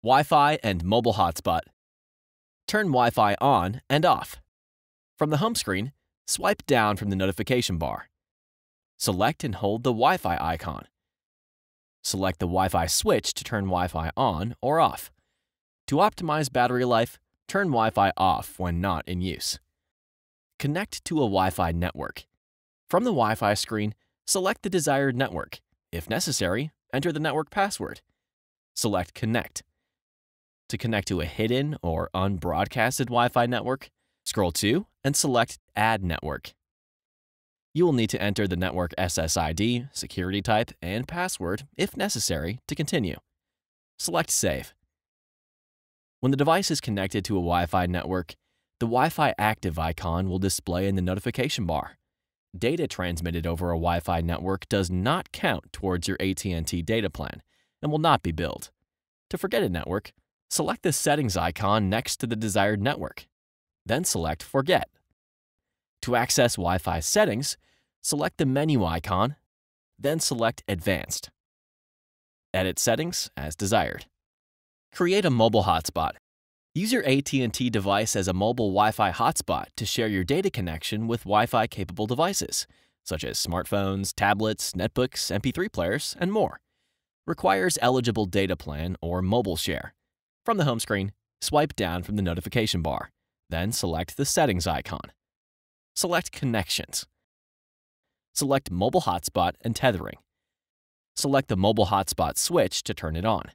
Wi-Fi and mobile hotspot. Turn Wi-Fi on and off. From the home screen, swipe down from the notification bar. Select and hold the Wi-Fi icon. Select the Wi-Fi switch to turn Wi-Fi on or off. To optimize battery life, turn Wi-Fi off when not in use. Connect to a Wi-Fi network. From the Wi-Fi screen, select the desired network. If necessary, enter the network password. Select Connect. To connect to a hidden or unbroadcasted Wi-Fi network, scroll to and select Add Network. You will need to enter the network SSID, security type, and password if necessary to continue. Select Save. When the device is connected to a Wi-Fi network, the Wi-Fi active icon will display in the notification bar. Data transmitted over a Wi-Fi network does not count towards your AT&T data plan and will not be billed. To forget a network, select the settings icon next to the desired network. Then select Forget. To access Wi-Fi settings, select the menu icon, then select Advanced. Edit settings as desired. Create a mobile hotspot. Use your AT&T device as a mobile Wi-Fi hotspot to share your data connection with Wi-Fi capable devices, such as smartphones, tablets, netbooks, MP3 players, and more. Requires eligible data plan or mobile share. From the home screen, swipe down from the notification bar, then select the settings icon. Select Connections. Select Mobile Hotspot and Tethering. Select the Mobile Hotspot switch to turn it on.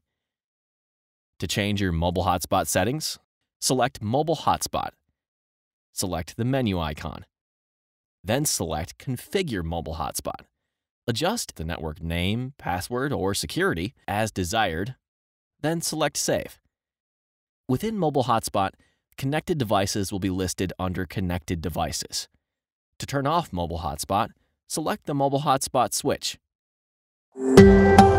To change your mobile hotspot settings, select Mobile Hotspot. Select the menu icon. Then select Configure Mobile Hotspot. Adjust the network name, password, or security as desired, then select Save. Within Mobile Hotspot, connected devices will be listed under Connected Devices. To turn off Mobile Hotspot, select the Mobile Hotspot switch.